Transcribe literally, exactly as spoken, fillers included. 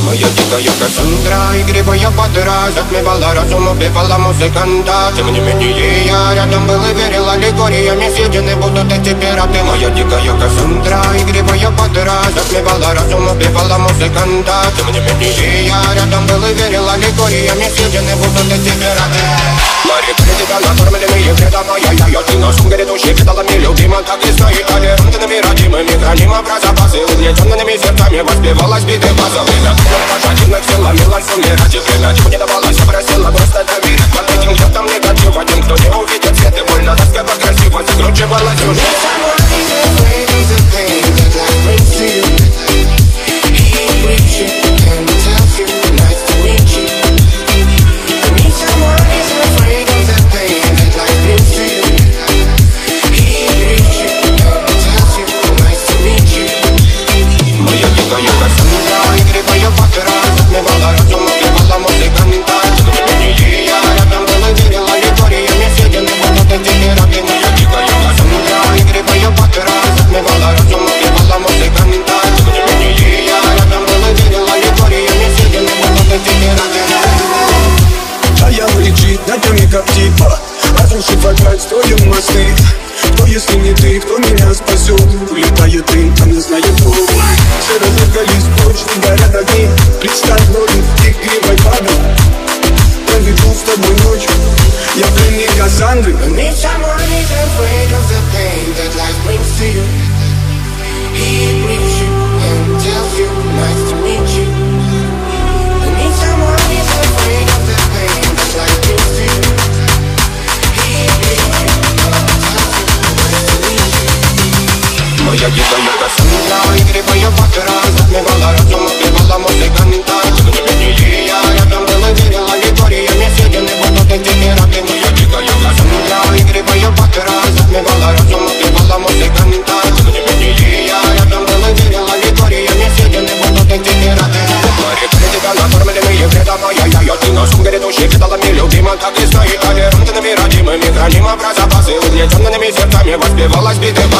Моя дикая Кассандра, игривая подра, затмевала разум, убивала музыканта. Тем не менее я рядом был и верил аллегориями, съедены будут эти пираты. Моя дикая Кассандра, игривая подра, затмевала разум, убивала музыканта. Тем не менее я рядом был и верил аллегориями, съедены будут эти пираты. Мари, тебя накормленные предавая я, я ты носом грядущий предалами любима, так и стоит толерантными родимыми, хранимо про запасы, угнетенными сердцами воспевалась биты база. Время пожатинных сил ломилась в уме ради время, чего не давалось, просила просто доверять под этим где-то негатив. Один, кто не увидит свет и больно, тоска красиво закручивалась уже. Строим мосты. Кто, если не ты, кто меня спасет? Улетает дым, там не знает кто. Все разыгрались прочь, не горят огни. Представь роли игривой падал. Проведу с тобой ночь. Я пленник Кассандры. Need someone who's afraid of the pain that life brings to you. He brings you and tells you nice to meet you. I need someone who's afraid of the pain that life brings to you. Моя дикая Кассандра, игривая подра, затмевала разум, убивала музыканта. Тем не менее я рядом был и верил аллегориями, съедены будут эти пираты. Моя дикая Кассандра, игривая подра, затмевала разум, убивала музыканта. Тем не менее я рядом был и верил аллегориями, съедены будут эти пираты. Мари, тебя накормленные предавая я, я ты носом грядущий предалами любима, так и стоит толерантными родимыми, хранимо про запасы, угнетенными сердцами воспевалась биты.